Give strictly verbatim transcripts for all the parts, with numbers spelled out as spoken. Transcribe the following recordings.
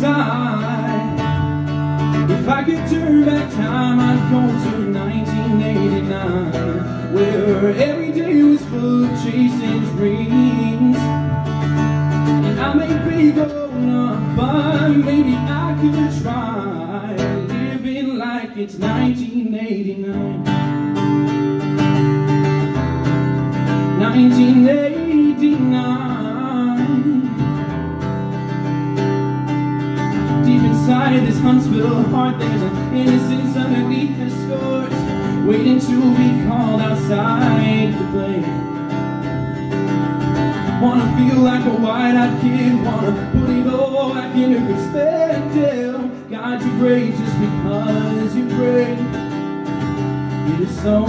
inside. If I could turn back time, I'd go to nineteen eighty-nine, where every day was full of chasing dreams. And I may be grown up, but maybe I could try living like it's nineteen eighty-nine. nineteen eighty-nine. Deep inside this Huntsville heart, there's an innocence underneath the scores, waiting to be called outside to play. Wanna feel like a wide-eyed kid, wanna put it all back into perspective. God, you pray just because you pray. It is so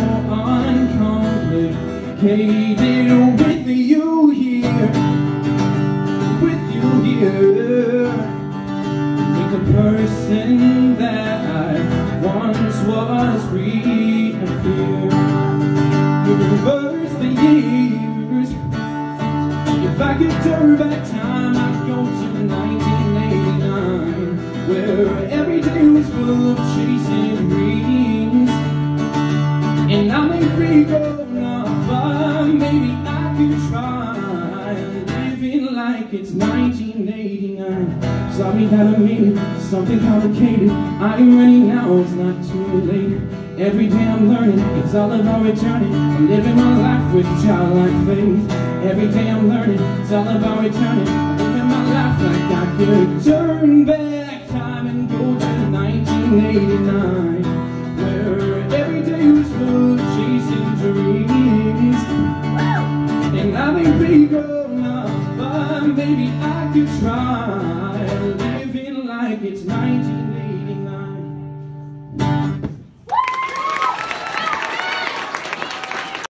uncomplicated with you here, with you here. With the person that I once was free of fear. You reverse the years. If I could turn back time, I'd go to nineteen eighty-nine, where every day was full of chasing dreams. And I may be grown up, but maybe I could try living like it's nineteen eighty-nine. Sorry that I made it something complicated. I'm ready now, it's not too late. Every day I'm learning, it's all about returning. I'm living my life with childlike faith. Every day I'm learning, it's all about returning. I'm living my life like I could turn back time and go to nineteen eighty-nine, where every day was full of chasing dreams. And I may be grown up, but maybe I could try living like it's nineteen